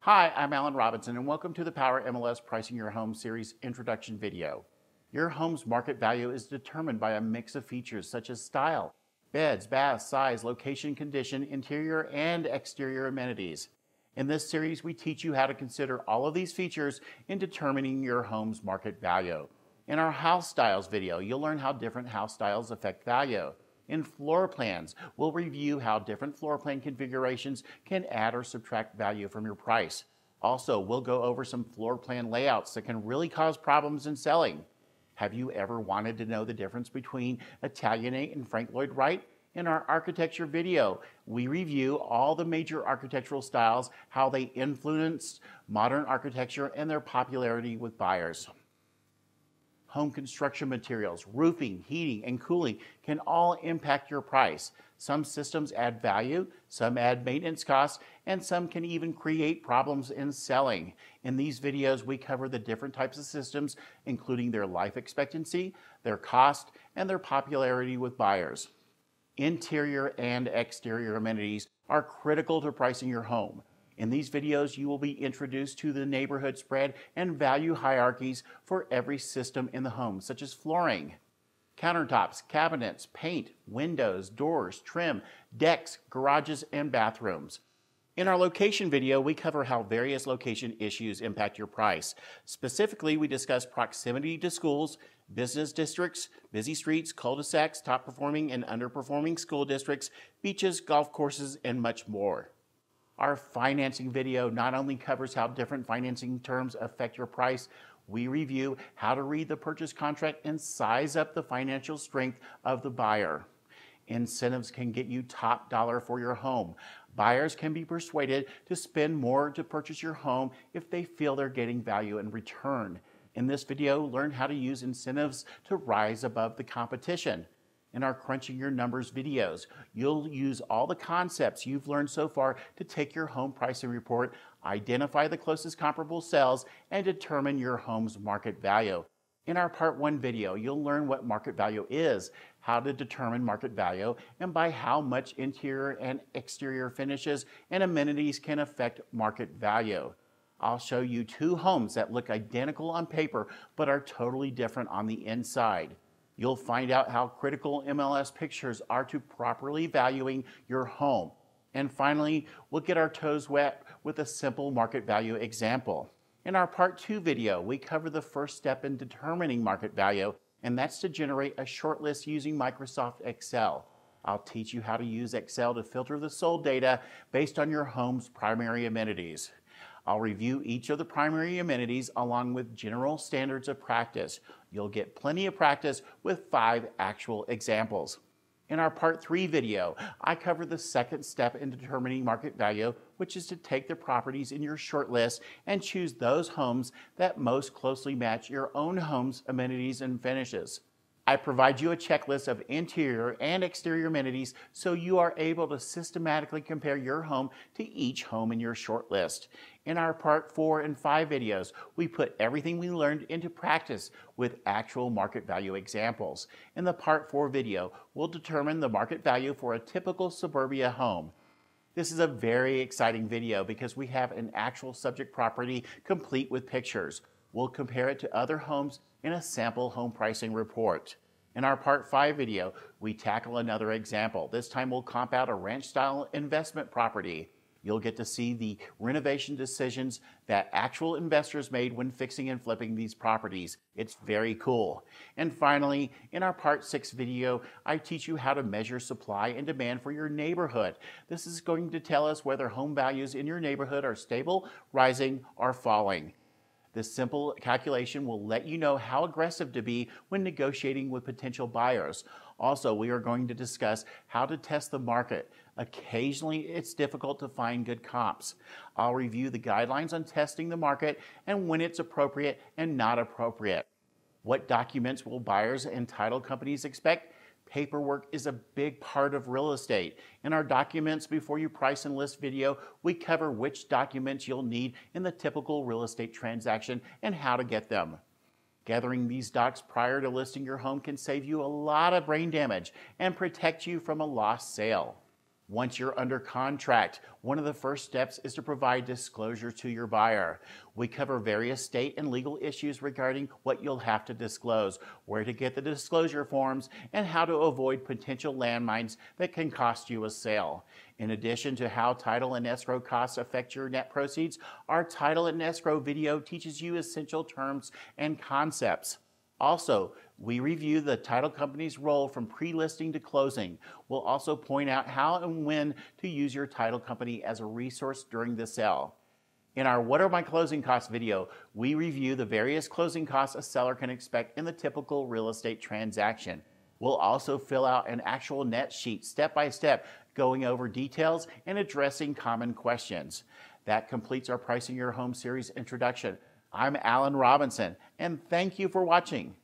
Hi, I'm Alan Robinson, and welcome to the PowerMLS Pricing Your Home Series introduction video. Your home's market value is determined by a mix of features such as style, beds, baths, size, location, condition, interior, and exterior amenities. In this series, we teach you how to consider all of these features in determining your home's market value. In our house styles video, you'll learn how different house styles affect value. In floor plans, we'll review how different floor plan configurations can add or subtract value from your price. Also, we'll go over some floor plan layouts that can really cause problems in selling. Have you ever wanted to know the difference between Italianate and Frank Lloyd Wright? In our architecture video, we review all the major architectural styles, how they influenced modern architecture, and their popularity with buyers. Home construction materials, roofing, heating, and cooling can all impact your price. Some systems add value, some add maintenance costs, and some can even create problems in selling. In these videos, we cover the different types of systems, including their life expectancy, their cost, and their popularity with buyers. Interior and exterior amenities are critical to pricing your home. In these videos, you will be introduced to the neighborhood spread and value hierarchies for every system in the home, such as flooring, countertops, cabinets, paint, windows, doors, trim, decks, garages, and bathrooms. In our location video, we cover how various location issues impact your price. Specifically, we discuss proximity to schools, business districts, busy streets, cul-de-sacs, top-performing and underperforming school districts, beaches, golf courses, and much more. Our financing video not only covers how different financing terms affect your price, we review how to read the purchase contract and size up the financial strength of the buyer. Incentives can get you top dollar for your home. Buyers can be persuaded to spend more to purchase your home if they feel they're getting value in return. In this video, learn how to use incentives to rise above the competition. In our Crunching Your Numbers videos, you'll use all the concepts you've learned so far to take your home pricing report, identify the closest comparable sales, and determine your home's market value. In our Part 1 video, you'll learn what market value is, how to determine market value, and by how much interior and exterior finishes and amenities can affect market value. I'll show you two homes that look identical on paper but are totally different on the inside. You'll find out how critical MLS pictures are to properly valuing your home. And finally, we'll get our toes wet with a simple market value example. In our Part 2 video, we cover the first step in determining market value, and that's to generate a shortlist using Microsoft Excel. I'll teach you how to use Excel to filter the sold data based on your home's primary amenities. I'll review each of the primary amenities along with general standards of practice. You'll get plenty of practice with 5 actual examples. In our Part 3 video, I cover the second step in determining market value, which is to take the properties in your shortlist and choose those homes that most closely match your own home's amenities and finishes. I provide you a checklist of interior and exterior amenities so you are able to systematically compare your home to each home in your shortlist. In our Part 4 and 5 videos, we put everything we learned into practice with actual market value examples. In the Part 4 video, we'll determine the market value for a typical suburbia home. This is a very exciting video because we have an actual subject property complete with pictures. We'll compare it to other homes in a sample home pricing report. In our Part 5 video, we tackle another example. This time we'll comp out a ranch-style investment property. You'll get to see the renovation decisions that actual investors made when fixing and flipping these properties. It's very cool. And finally, in our Part 6 video, I teach you how to measure supply and demand for your neighborhood. This is going to tell us whether home values in your neighborhood are stable, rising, or falling. This simple calculation will let you know how aggressive to be when negotiating with potential buyers. Also, we are going to discuss how to test the market. Occasionally, it's difficult to find good comps. I'll review the guidelines on testing the market and when it's appropriate and not appropriate. What documents will buyers and title companies expect? Paperwork is a big part of real estate. In our Documents Before You Price and List video, we cover which documents you'll need in the typical real estate transaction and how to get them. Gathering these docs prior to listing your home can save you a lot of brain damage and protect you from a lost sale. Once you're under contract, one of the first steps is to provide disclosure to your buyer. We cover various state and legal issues regarding what you'll have to disclose, where to get the disclosure forms, and how to avoid potential landmines that can cost you a sale. In addition to how title and escrow costs affect your net proceeds, our title and escrow video teaches you essential terms and concepts. Also, we review the title company's role from pre-listing to closing. We'll also point out how and when to use your title company as a resource during the sale. In our What Are My Closing Costs video, we review the various closing costs a seller can expect in the typical real estate transaction. We'll also fill out an actual net sheet step by step, going over details and addressing common questions. That completes our Pricing Your Home series introduction. I'm Alan Robinson, and thank you for watching.